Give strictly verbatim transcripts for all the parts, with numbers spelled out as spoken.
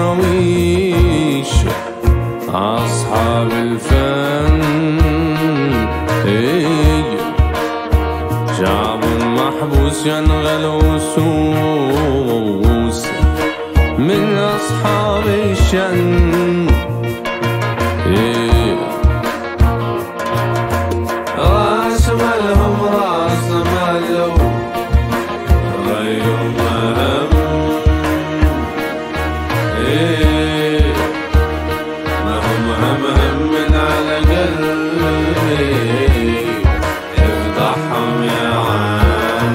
الدراويش أصحاب الفن شعب محبوس ينغل وسوس من أصحاب الشن راس مالهم راس مالهم غير مهم ما هم هم هم من على قلبي افضحهم يا عم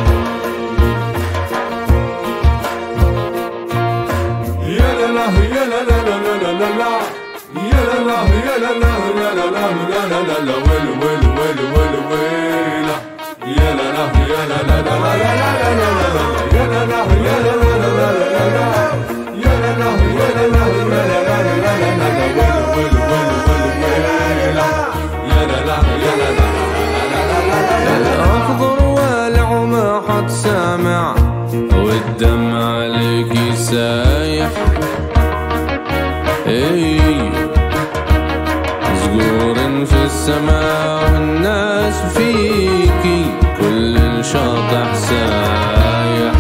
يا لا لا يا لا لا لا لا لا لا يا لا لا يا لا لا لا لا لا لا لا لا ويل ويل ويل ويل ويل يا لا لا يا لا لا لا لا لا لا لا يا لا لا يا لا لا لا لا لا يا لا لا يا لا لا لا لا لا لا ويل ويل ويل ويل يا لا لا يا لا لا الأخضر والع وما حد سامع والدم عليك سايح زقور في السماء والناس فيكي كل شاطح سايح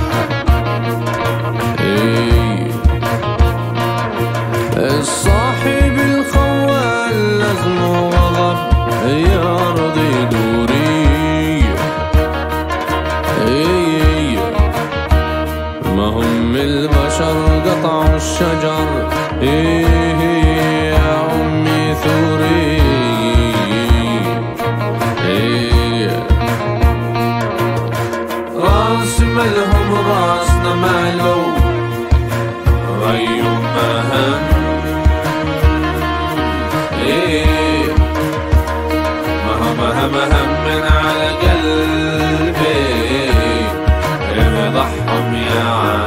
الصاحب الخوال لازم وغضب يرضي دوري ما هم البشر قطعوا الشجر يا أمي ثوري راس مالهم راسنا مالو غير مهم مهم مهم من على قلبي افضحهم يا عم